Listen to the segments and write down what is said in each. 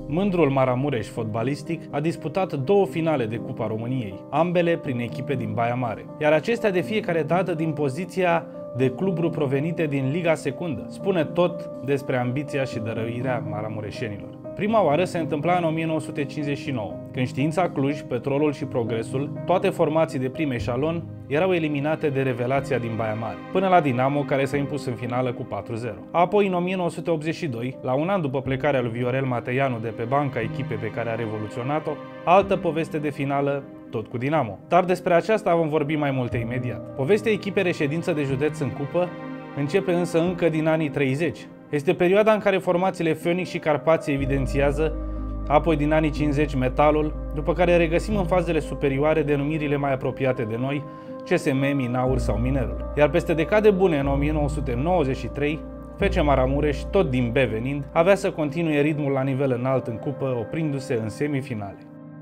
Mândrul Maramureș fotbalistic a disputat 2 finale de Cupa României, ambele prin echipe din Baia Mare, iar acestea de fiecare dată din poziția de cluburi provenite din Liga Secundă. Spune tot despre ambiția și dăruirea maramureșenilor. Prima oară se întâmpla în 1959, când Știința Cluj, Petrolul și Progresul, toate formații de prim eșalon, erau eliminate de revelația din Baia Mare, până la Dinamo, care s-a impus în finală cu 4-0. Apoi, în 1982, la un an după plecarea lui Viorel Mateianu de pe banca echipei pe care a revoluționat-o, altă poveste de finală, tot cu Dinamo. Dar despre aceasta vom vorbi mai multe imediat. Povestea echipei reședință de județ în cupă începe însă încă din anii 30. Este perioada în care formațiile Phoenix și Carpați evidențiază, apoi din anii 50 Metalul, după care regăsim în fazele superioare denumirile mai apropiate de noi, CSM, Minaur sau Minerul. Iar peste decade bune, în 1993, FC Maramureș, tot din B venind, avea să continue ritmul la nivel înalt în cupă, oprindu-se în semifinale.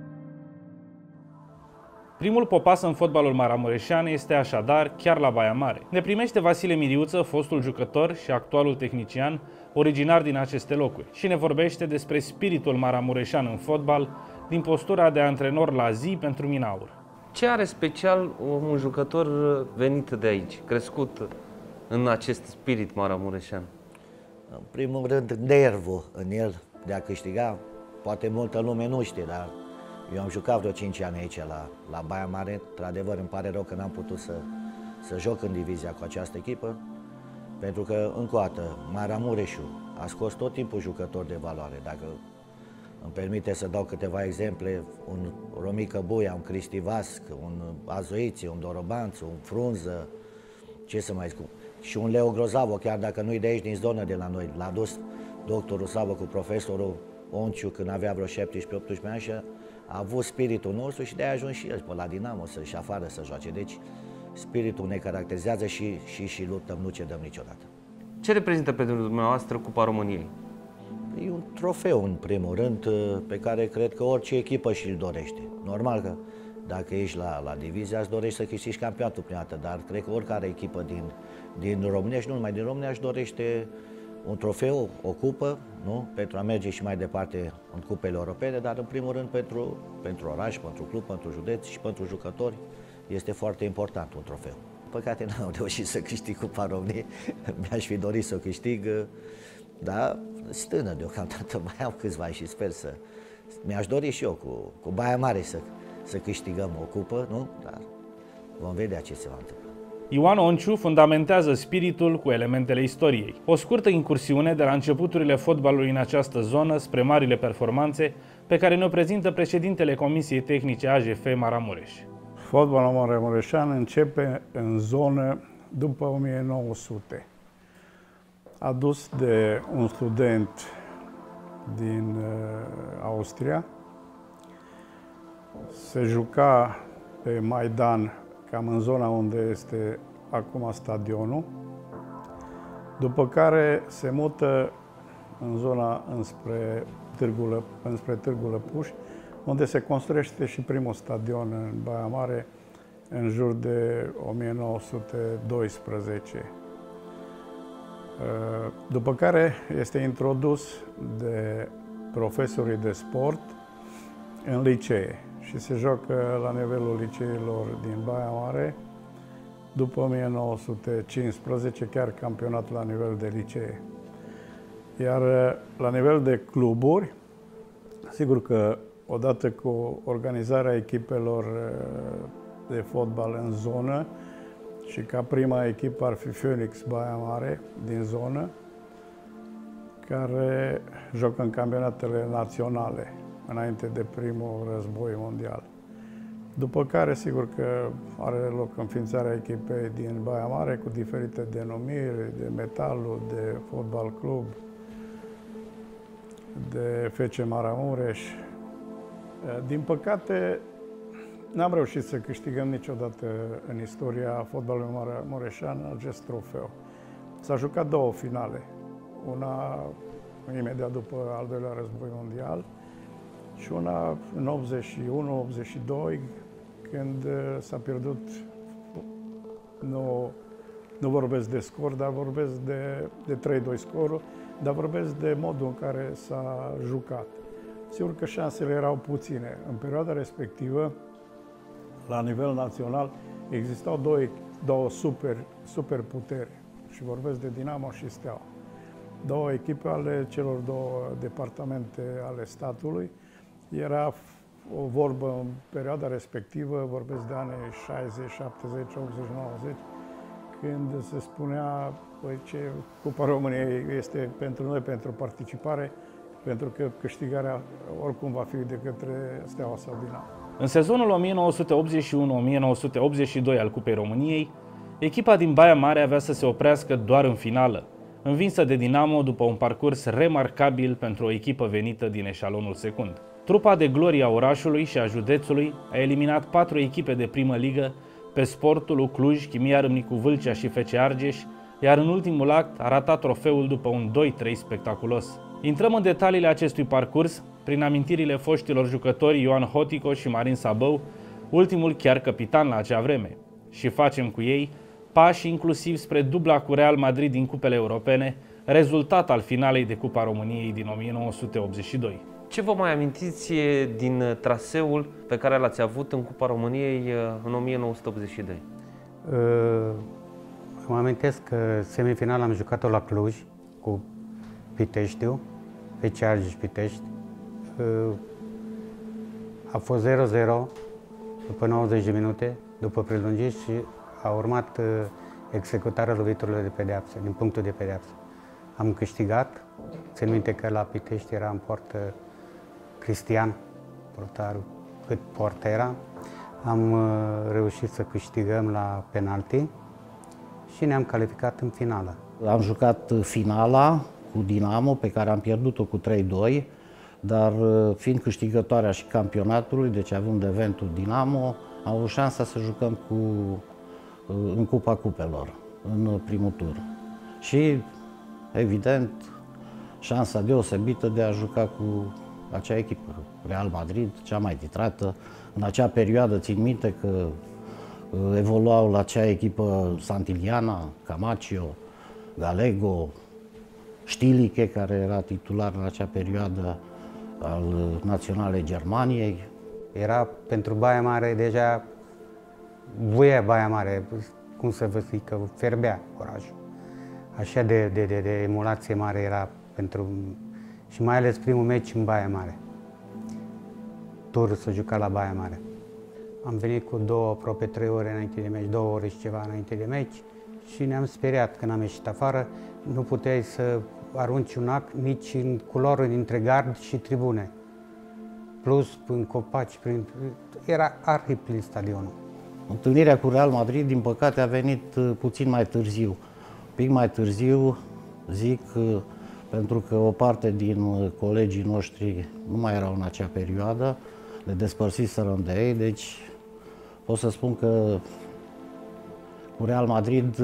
Primul popas în fotbalul maramureșean este așadar chiar la Baia Mare. Ne primește Vasile Miriuță, fostul jucător și actualul tehnician, originar din aceste locuri, și ne vorbește despre spiritul maramureșean în fotbal, din postura de antrenor la zi pentru Minaur. Ce are special un jucător venit de aici, crescut în acest spirit maramureșean? În primul rând, nervul în el de a câștiga. Poate multă lume nu știe, dar eu am jucat vreo 5 ani aici la Baia Mare. Într-adevăr, îmi pare rău că n-am putut să joc în divizia cu această echipă, pentru că, încă o dată, Maramureșul a scos tot timpul jucători de valoare. Dacă îmi permite să dau câteva exemple, un Romică Buia, un Cristi Vasc, un Azoiție, un Dorobanțu, un Frunză, ce să mai spun, și un Leo Grozavo, chiar dacă nu-i de aici, din zonă de la noi. L-a dus doctorul Slavă cu profesorul Onciu când avea vreo 17-18 ani și a avut spiritul nostru și de-aia a ajuns și el pe la Dinamo să-și afară să joace. Deci spiritul ne caracterizează și luptăm, nu cedăm niciodată. Ce reprezintă pentru dumneavoastră Cupa României? E un trofeu, în primul rând, pe care cred că orice echipă și-l dorește. Normal că dacă ești la divizia, îți dorești să câștigi campionatul prima dată, dar cred că oricare echipă din România și nu numai din România își dorește un trofeu, o cupă, nu? Pentru a merge și mai departe în cupele europene, dar în primul rând pentru oraș, pentru club, pentru județ și pentru jucători este foarte important un trofeu. Păcate n-am reușit să câștig Cupa României, mi-aș fi dorit să o câștig, dar stână deocamdată, mai am câțiva și sper să... Mi-aș dori și eu cu Baia Mare să câștigăm o cupă, nu? Dar vom vedea ce se va întâmpla. Ioan Onciu fundamentează spiritul cu elementele istoriei. O scurtă incursiune de la începuturile fotbalului în această zonă spre marile performanțe pe care ne-o prezintă președintele Comisiei Tehnice AJF Maramureș. Fotbalul maramureșean începe în zonă după 1900. Adus de un student din Austria, se juca pe Maidan, cam în zona unde este acum stadionul, după care se mută în zona înspre Târgu Lăpuș, unde se construiește și primul stadion în Baia Mare, în jur de 1912. După care este introdus de profesorii de sport în licee și se joacă la nivelul liceilor din Baia Mare. După 1915, chiar campionat la nivel de licee. Iar la nivel de cluburi, sigur că odată cu organizarea echipelor de fotbal în zonă, și ca prima echipă ar fi Phoenix Baia Mare din zonă, care joacă în campionatele naționale, înainte de primul război mondial. După care, sigur că are loc înființarea echipei din Baia Mare cu diferite denumiri, de Metalul, de Fotbal Club, de FC Maramureș. Din păcate, n-am reușit să câștigăm niciodată în istoria fotbalului maramureșean acest trofeu. S-a jucat 2 finale, una imediat după al doilea război mondial și una în 81-82, când s-a pierdut, nu vorbesc de scor, dar vorbesc de 3-2 scorul, dar vorbesc de modul în care s-a jucat. Sigur că șansele erau puține. În perioada respectivă, la nivel național, existau două superputeri și vorbesc de Dinamo și Steaua. Două echipe ale celor două departamente ale statului. Era o vorbă în perioada respectivă, vorbesc de anii 60, 70, 80, 90, când se spunea, păi, ce Cupa României este pentru noi, pentru participare, pentru că câștigarea oricum va fi de către Steaua sau Dinamo. În sezonul 1981-1982 al Cupei României, echipa din Baia Mare avea să se oprească doar în finală, învinsă de Dinamo după un parcurs remarcabil pentru o echipă venită din eșalonul secund. Trupa de glorie a orașului și a județului a eliminat 4 echipe de primă ligă pe Sportul, Cluj, Chimia Râmnicu Vâlcea și FC Argeș, iar în ultimul act a ratat trofeul după un 2-3 spectaculos. Intrăm în detaliile acestui parcurs prin amintirile foștilor jucători Ioan Hotico și Marin Sabău, ultimul chiar capitan la acea vreme, și facem cu ei pași inclusiv spre dubla cu Real Madrid din cupele europene, rezultat al finalei de Cupa României din 1982. Ce vă mai amintiți din traseul pe care l-ați avut în Cupa României în 1982? Mă amintesc că semifinala am jucat-o la Cluj cu Piteștiu, FC Argeș Pitești. A fost 0-0 după 90 de minute, după prelungiri, și a urmat executarea loviturilor de pedeapsă, din punctul de pedeapsă. Am câștigat, țin minte că la Pitești era în poartă Cristian, portarul, cât poartă era. Am reușit să câștigăm la penalti și ne-am calificat în finală. Am jucat finala cu Dinamo, pe care am pierdut-o cu 3-2, dar fiind câștigătoarea și campionatului, deci având eventul Dinamo, am avut șansa să jucăm în Cupa Cupelor, în primul tur. Și, evident, șansa deosebită de a juca cu acea echipă, Real Madrid, cea mai titrată. În acea perioadă, țin minte că evoluau la acea echipă Santillana, Camacho, Galego, Stiliche, care era titular în acea perioadă al Naționalei Germaniei. Era pentru Baia Mare deja voia Baia Mare, cum să vă zic, că ferbea orașul. Așa de emulație mare era pentru, și mai ales primul meci în Baia Mare. Turul s-a jucat la Baia Mare. Am venit cu aproape 3 ore înainte de meci, 2 ore și ceva înainte de meci, și ne-am speriat când am ieșit afară. Nu puteai să arunci un ac nici în culoară dintre gard și tribune. Plus, în copaci, era arhiplin stadionul. Întâlnirea cu Real Madrid, din păcate, a venit puțin mai târziu. Un pic mai târziu, zic, pentru că o parte din colegii noștri nu mai erau în acea perioadă, le despărțiserăm de ei, deci pot să spun că cu Real Madrid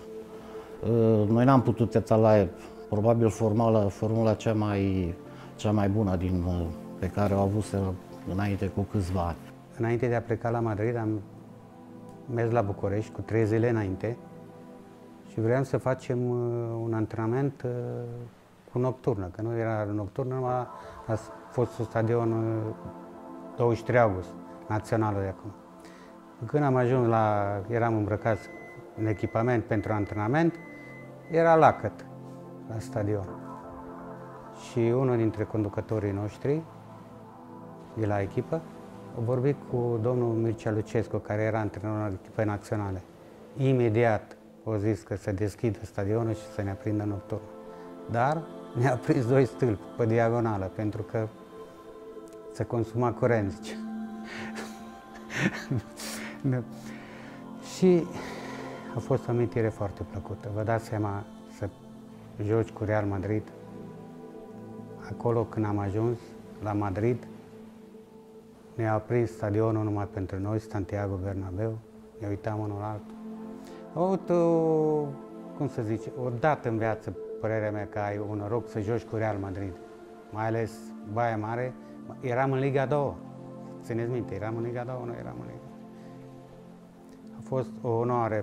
noi n-am putut etala, probabil, formula cea mai bună pe care o avut înainte cu câțiva ani. Înainte de a pleca la Madrid, am mers la București cu 3 zile înainte și vreau să facem un antrenament cu nocturnă, că nu era nocturnă, numai a fost stadion 23 august, naționalul de acum. Când am ajuns eram îmbrăcați în echipament pentru antrenament, era lacăt la stadion. Și unul dintre conducătorii noștri de la echipă a vorbit cu domnul Mircea Lucescu, care era antrenorul al echipei naționale. Imediat a zis că să deschidă stadionul și să ne aprindă nocturn. Dar ne-a prins 2 stâlpi pe diagonală, pentru că se consuma curent, zice. Și a fost o amintire foarte plăcută. Vă dați seama să joci cu Real Madrid. Acolo, când am ajuns la Madrid, ne-a aprins stadionul numai pentru noi, Santiago Bernabéu. Ne uitam unul la altul. Am avut, cum să zice, o dată în viață, părerea mea, că ai un noroc să joci cu Real Madrid. Mai ales Baia Mare. Eram în Liga 2. Țineți minte, eram în Liga 2, nu eram în Liga. A fost o onoare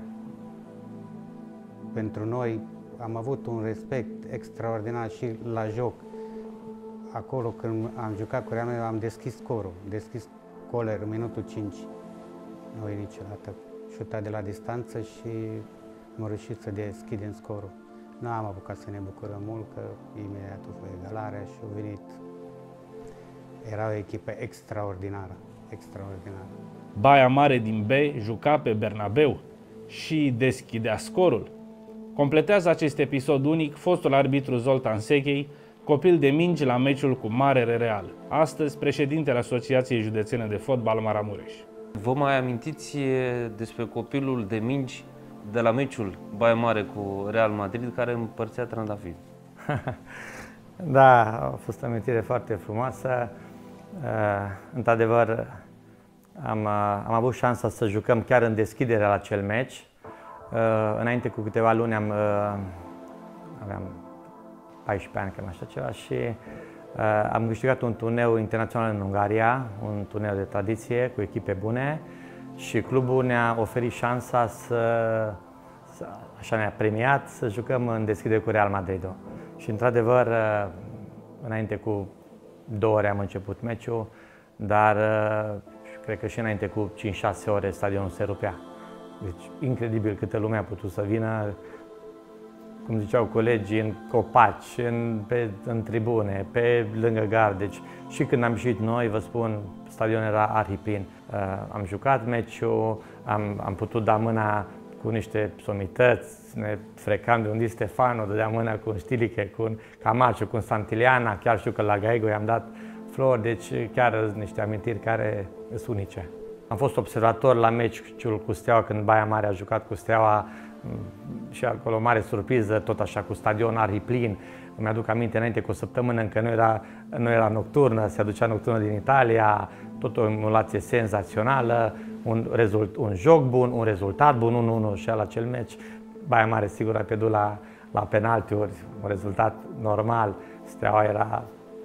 pentru noi. Am avut un respect extraordinar și la joc. acolo când am jucat cu Real Madrid, am deschis scorul, deschis Coller în minutul 5. Nu e niciodată șutat de la distanță și am reușit să deschidem scorul. Nu am apucat să ne bucurăm mult, că imediat a fost egalarea și a venit. Era o echipă extraordinară, extraordinară. Baia Mare din B juca pe Bernabeu și deschidea scorul. Completează acest episod unic fostul arbitru Zoltan Sechei, copil de mingi la meciul cu Marele Real, astăzi președintele Asociației Județene de Fotbal Maramureș. Vă mai amintiți despre copilul de mingi de la meciul Baia Mare cu Real Madrid care împărțea trandafiri? Da, a fost o amintire foarte frumoasă. Într-adevăr, am avut șansa să jucăm chiar în deschidere la acel meci. Înainte cu câteva luni aveam 14 ani, cam așa ceva, și am câștigat un turneu internațional în Ungaria, un turneu de tradiție cu echipe bune, și clubul ne-a oferit șansa așa ne-a premiat, să jucăm în deschidere cu Real Madrid. Și într-adevăr, înainte cu 2 ore am început meciul, dar cred că și înainte cu 5-6 ore stadionul se rupea. Deci, incredibil câtă lume a putut să vină, cum ziceau colegii, în copaci, în tribune, pe lângă gard. Deci, și când am ieșit noi, vă spun, stadionul era arhiplin. Am jucat meciul, am putut da mâna cu niște somități, ne frecam de un Di Stefano, dădea mâna cu un Stiliche, cu un Camacho, cu un Santiliana, chiar știu că la Gaigo i-am dat flori, deci chiar niște amintiri care sunt unice. Am fost observator la meciul cu Steaua, când Baia Mare a jucat cu Steaua, și acolo mare surpriză, tot așa cu stadion arhiplin. Îmi aduc aminte, înainte cu o săptămână încă nu era nocturnă, se aducea nocturnă din Italia, tot o emulație senzațională, un joc bun, un rezultat bun, 1-1 și la acel meci. Baia Mare sigur a pierdut la penaltiuri, un rezultat normal. Steaua era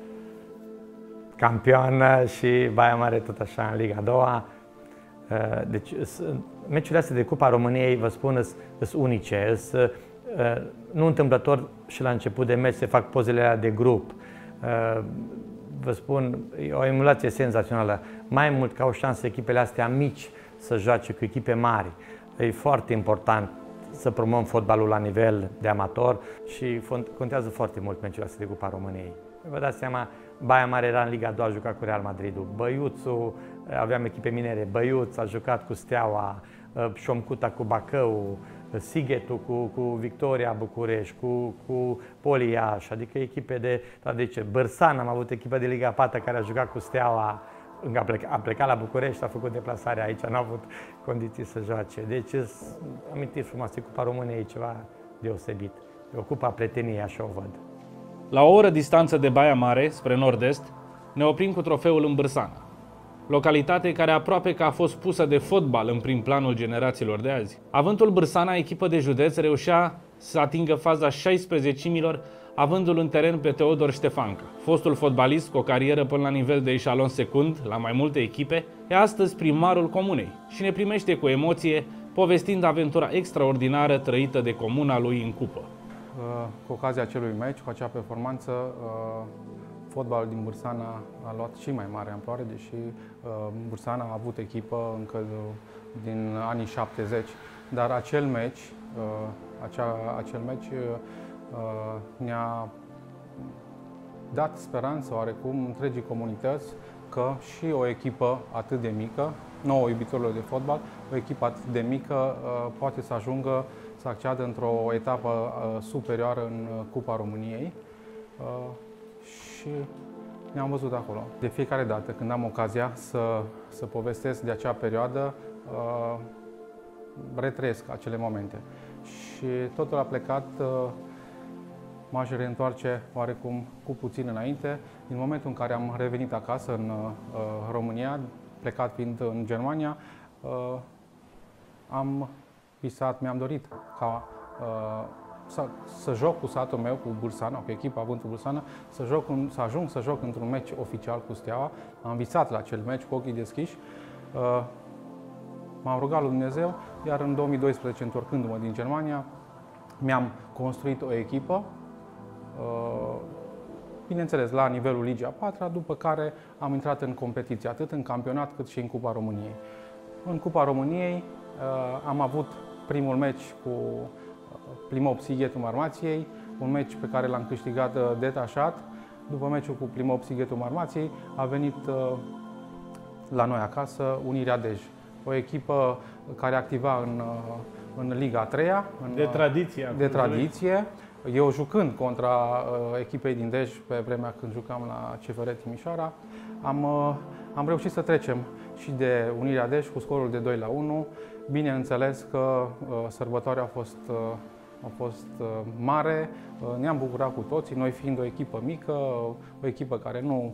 campioană și Baia Mare tot așa în Liga 2. Deci, meciurile astea de Cupa României, vă spun, sunt unice. Nu întâmplător și la început de meci se fac pozele alea de grup. Vă spun, e o emulație senzațională. Mai mult ca o șansă echipele astea mici să joace cu echipe mari. E foarte important să promovăm fotbalul la nivel de amator și contează foarte mult meciurile astea de Cupa României. Vă dați seama, Baia Mare era în Liga 2, a jucat cu Real Madridul. Băiuțul, aveam echipe minere, Băiuț a jucat cu Steaua, Șomcuta cu Bacău, Sighetul cu Victoria București, cu Poli Iași, adică echipe de tradiție. Bărsan, am avut echipă de Liga 4 care a jucat cu Steaua, a plecat la București, a făcut deplasarea aici, n-a avut condiții să joace. Deci, amintiri frumoase, Cupa României e ceva deosebit. E o cupa prieteniei, așa o văd. La o oră distanță de Baia Mare, spre nord-est, ne oprim cu trofeul în Bârsana, localitate care aproape că a fost pusă de fotbal în prim planul generațiilor de azi. Avântul Bârsana, echipă de județ, reușea să atingă faza 16-milor, avându-l în teren pe Teodor Ștefanca. Fostul fotbalist cu o carieră până la nivel de eșalon secund la mai multe echipe, e astăzi primarul comunei și ne primește cu emoție, povestind aventura extraordinară trăită de comuna lui în cupă. Cu ocazia acelui meci, cu acea performanță, fotbalul din Bârsana a luat și mai mare amploare, deși Bârsana a avut echipă încă din anii 70, dar acel meci ne-a dat speranță oarecum întregii comunități că și o echipă atât de mică, nouă iubitorilor de fotbal, o echipă atât de mică poate să ajungă să acceadă într-o etapă superioară în Cupa României și ne-am văzut acolo. De fiecare dată când am ocazia să povestesc de acea perioadă, retrăiesc acele momente. Și totul a plecat, m-aș reîntoarce oarecum cu puțin înainte, din momentul în care am revenit acasă în România, plecat fiind în Germania, am visat, mi-am dorit ca să joc cu satul meu, cu Bârsana, cu echipa Avântul Bârsana, să ajung să joc într-un meci oficial cu Steaua. Am visat la acel meci cu ochii deschiși. M-am rugat lui Dumnezeu, iar în 2012, întorcându-mă din Germania, mi-am construit o echipă bineînțeles, la nivelul Ligii a 4-a, după care am intrat în competiție, atât în campionat cât și în Cupa României. În Cupa României am avut primul meci cu Plimop Sighetul Marmației, un meci pe care l-am câștigat detașat. După meciul cu Plimop Sighetul Marmației a venit la noi acasă Unirea Dej, o echipă care activa în Liga 3-a. De tradiție. Eu jucând contra echipei din Dej pe vremea când jucam la CFR Timișoara, am reușit să trecem și de Unirea Dej cu scorul de 2-1. Bineînțeles că sărbătoarea a fost mare, ne-am bucurat cu toții, noi fiind o echipă mică, o echipă care nu...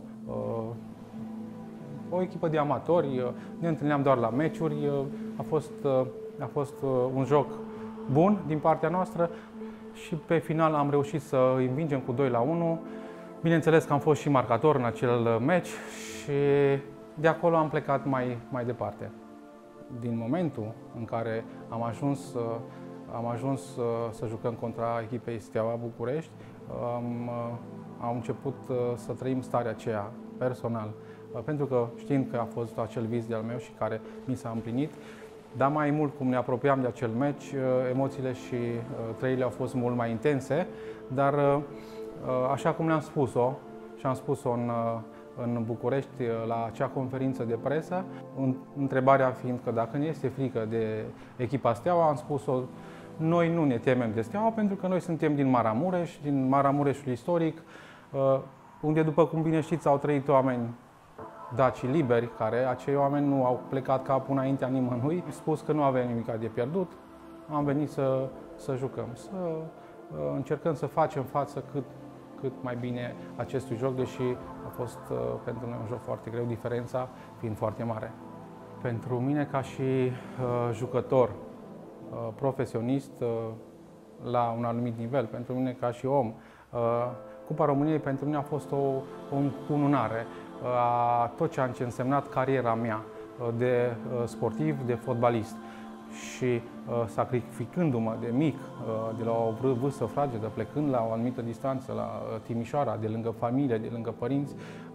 o echipă de amatori, ne întâlneam doar la meciuri, a fost un joc bun din partea noastră și pe final am reușit să îi învingem cu 2-1. Bineînțeles că am fost și marcator în acel meci și de acolo am plecat mai departe. Din momentul în care am ajuns să jucăm contra echipei Steaua București, am început să trăim starea aceea personal, pentru că știind că a fost acel vis de-al meu și care mi s-a împlinit, dar mai mult cum ne apropiam de acel meci, emoțiile și trăirile au fost mult mai intense, dar așa cum le-am spus-o și am spus-o în București la acea conferință de presă, întrebarea fiind că dacă ne este frică de echipa Steaua, am spus-o, noi nu ne temem de Steaua pentru că noi suntem din Maramureș, din Maramureșul istoric, unde, după cum bine știți, au trăit oameni daci liberi, care acei oameni nu au plecat capul înaintea nimănui. Am spus că nu avem nimic de pierdut, am venit să jucăm, să încercăm să facem față cât mai bine acestui joc, deși a fost pentru noi un joc foarte greu, diferența fiind foarte mare. Pentru mine ca și jucător profesionist la un anumit nivel, pentru mine ca și om, Cupa României pentru mine a fost o încununare a tot ceea ce a însemnat cariera mea de sportiv, de fotbalist. Și sacrificându-mă de mic, de la o vârstă fragedă, plecând la o anumită distanță, la Timișoara, de lângă familie, de lângă părinți,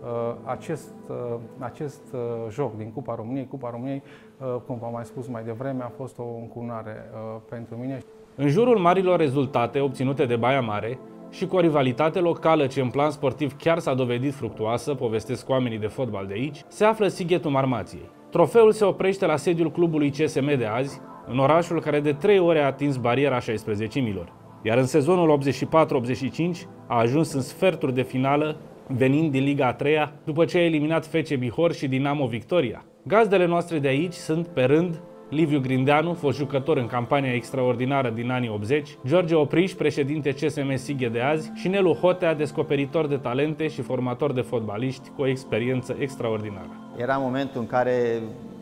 acest joc din Cupa României, cum v-am mai spus mai devreme, a fost o încununare pentru mine. În jurul marilor rezultate obținute de Baia Mare și cu o rivalitate locală ce în plan sportiv chiar s-a dovedit fructuoasă, povestesc oamenii de fotbal de aici, se află Sighetul Marmației. Trofeul se oprește la sediul clubului CSM de azi, în orașul care de 3 ori a atins bariera 16.000, iar în sezonul 84-85 a ajuns în sferturi de finală, venind din Liga a 3-a, după ce a eliminat FC Bihor și Dinamo Victoria. Gazdele noastre de aici sunt, pe rând, Liviu Grindeanu, fost jucător în campania extraordinară din anii 80, George Opriș, președinte CSM Sighet de azi, și Nelu Hotea, descoperitor de talente și formator de fotbaliști cu o experiență extraordinară. Era momentul în care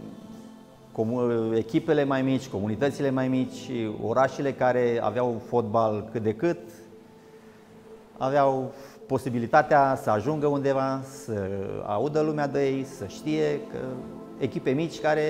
echipele mai mici, comunitățile mai mici, orașele care aveau fotbal cât de cât, aveau posibilitatea să ajungă undeva, să audă lumea de ei, să știe că echipe mici care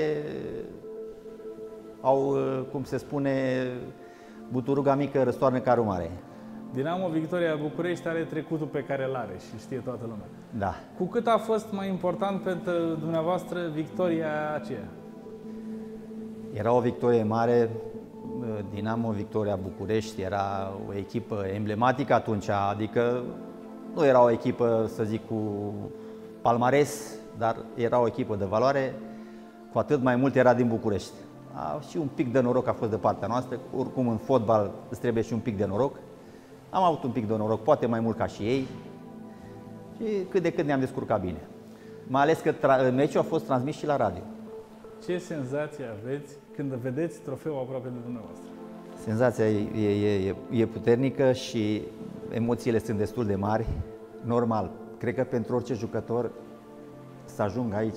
au, cum se spune, buturuga mică răstoarnă carul mare. Dinamo Victoria București are trecutul pe care îl are și știe toată lumea. Da. Cu cât a fost mai important pentru dumneavoastră victoria aceea? Era o victorie mare. Dinamo Victoria București era o echipă emblematică atunci, adică nu era o echipă, să zic, cu palmares, dar era o echipă de valoare, cu atât mai mult era din București. Și un pic de noroc a fost de partea noastră, oricum în fotbal îți trebuie și un pic de noroc. Am avut un pic de noroc, poate mai mult ca și ei, și cât de cât ne-am descurcat bine. Mai ales că meciul a fost transmis și la radio. Ce senzație aveți când vedeți trofeul aproape de dumneavoastră? Senzația e puternică și emoțiile sunt destul de mari. Normal, cred că pentru orice jucător să ajungă aici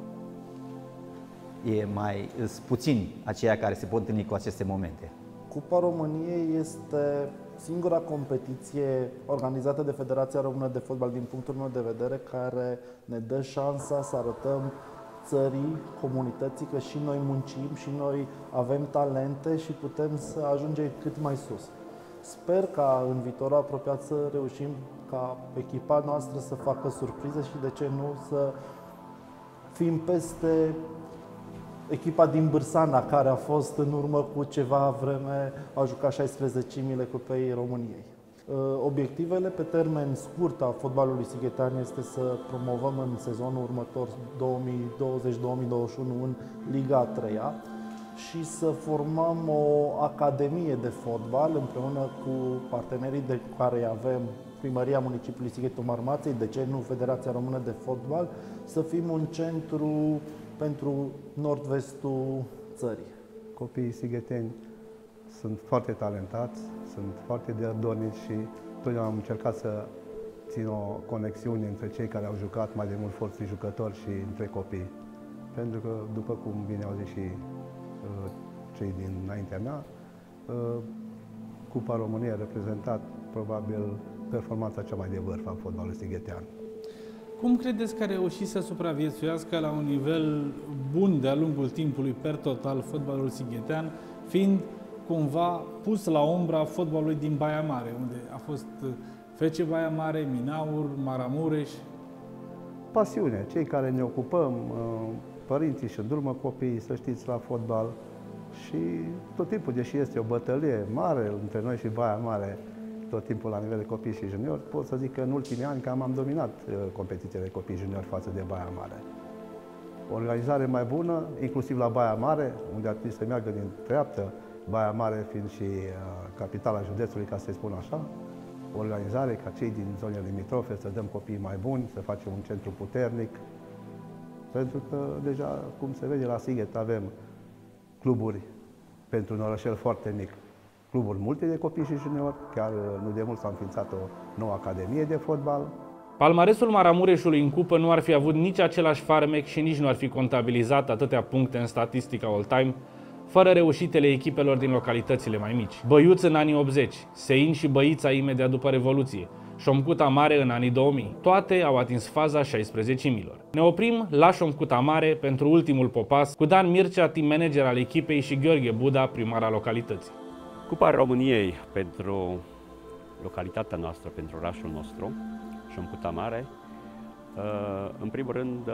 sunt puțini aceia care se pot întâlni cu aceste momente. Cupa României este singura competiție organizată de Federația Română de Fotbal, din punctul meu de vedere, care ne dă șansa să arătăm țării, comunității, că și noi muncim și noi avem talente și putem să ajungem cât mai sus. Sper ca în viitorul apropiat să reușim ca echipa noastră să facă surprize și de ce nu să fim peste echipa din Bârsana, care a fost în urmă cu ceva vreme, a jucat 16-mile Cupei României. Obiectivele pe termen scurt a fotbalului sighetean este să promovăm în sezonul următor 2020-2021 în Liga 3-a și să formăm o academie de fotbal împreună cu partenerii de care avem, Primăria Municipiului Sighetul Marmației, de ce nu Federația Română de Fotbal, să fim un centru pentru nord-vestul țării. Copiii sigheteni sunt foarte talentați, sunt foarte dornici și totdeauna am încercat să țin o conexiune între cei care au jucat mai de mult, forții jucători, și între copii. Pentru că, după cum bine au zis și cei dinaintea mea, Cupa României a reprezentat probabil performanța cea mai de vârf a fotbalului sighetean. Cum credeți că a reușit să supraviețuiască la un nivel bun de-a lungul timpului per total fotbalul sighetean, fiind cumva pus la umbra fotbalului din Baia Mare, unde a fost FC Baia Mare, Minaur, Maramureș? Pasiune. Cei care ne ocupăm, părinții și îndrumă copiii, să știți, la fotbal, și tot timpul, deși este o bătălie mare între noi și Baia Mare, tot timpul la nivel de copii și juniori, pot să zic că în ultimii ani cam am dominat competiția de copii juniori față de Baia Mare. O organizare mai bună, inclusiv la Baia Mare, unde ar trebui să meargă din treaptă, Baia Mare fiind și capitala județului, ca să spun așa. O organizare ca cei din zonele limitrofe, să dăm copii mai buni, să facem un centru puternic. Pentru că deja, cum se vede la Sighet, avem cluburi pentru un orășel foarte mic. Cluburi multe de copii și juniori, chiar nu de mult s-a înființat o nouă academie de fotbal. Palmaresul Maramureșului în cupă nu ar fi avut nici același farmec și nici nu ar fi contabilizat atâtea puncte în statistica all-time, fără reușitele echipelor din localitățile mai mici. Băiuț în anii 80, Sein și Băița imediat după Revoluție, Șomcuta Mare în anii 2000. Toate au atins faza 16-milor. Ne oprim la Șomcuta Mare pentru ultimul popas, cu Dan Mircea, team manager al echipei, și Gheorghe Buda, primar al localității. Cupa României pentru localitatea noastră, pentru orașul nostru, Șomcuta Mare, în primul rând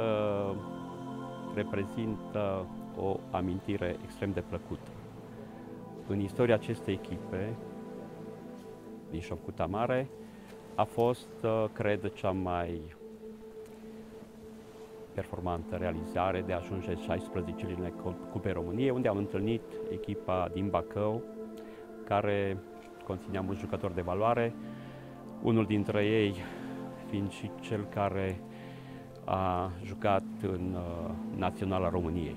reprezintă o amintire extrem de plăcută. În istoria acestei echipe din Șomcuta Mare a fost, cred, cea mai performantă realizare de a ajunge 16-lile Cupei României, unde am întâlnit echipa din Bacău, care conținea mulți jucători de valoare, unul dintre ei fiind și cel care a jucat în Naționala României.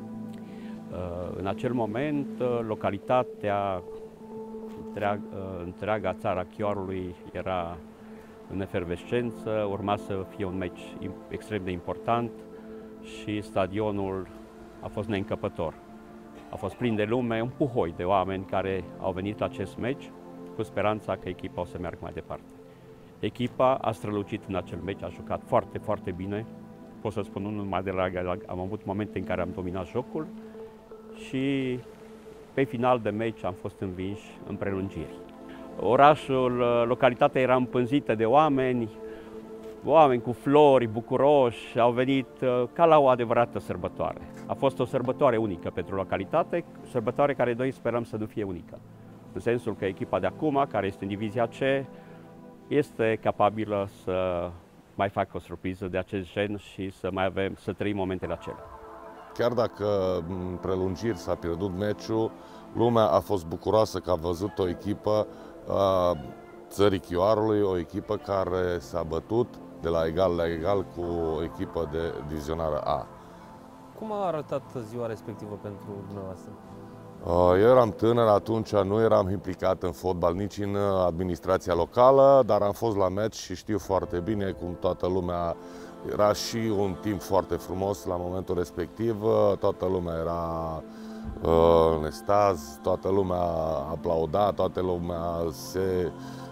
În acel moment, localitatea, întreaga țara Chiorului era în efervescență, urma să fie un meci extrem de important și stadionul a fost neîncăpător. A fost plin de lume, un puhoi de oameni care au venit la acest meci cu speranța că echipa o să meargă mai departe. Echipa a strălucit în acel meci, a jucat foarte, foarte bine. Pot să spun unul mai de la, am avut momente în care am dominat jocul și pe final de meci am fost învinși în prelungiri. Orașul, localitatea era împânzită de oameni, oameni cu flori, bucuroși, au venit ca la o adevărată sărbătoare. A fost o sărbătoare unică pentru localitate, sărbătoare care noi sperăm să nu fie unică. În sensul că echipa de acum, care este în divizia C, este capabilă să mai facă o surpriză de acest gen și să trăim momentele acelea. Chiar dacă în prelungiri s-a pierdut meciul, lumea a fost bucuroasă că a văzut o echipă a țării Chioarului, o echipă care s-a bătut de la egal la egal cu o echipă de divizionară A. Cum a arătat ziua respectivă pentru dumneavoastră? Eu eram tânăr atunci, nu eram implicat în fotbal, nici în administrația locală, dar am fost la meci și știu foarte bine cum toată lumea. Era și un timp foarte frumos la momentul respectiv, toată lumea era în extaz, toată lumea aplauda, toată lumea se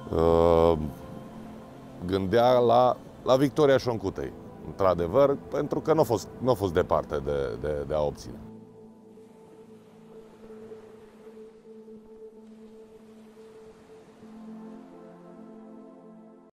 gândea la victoria Șomcutei, într-adevăr, pentru că nu a fost departe de a obține.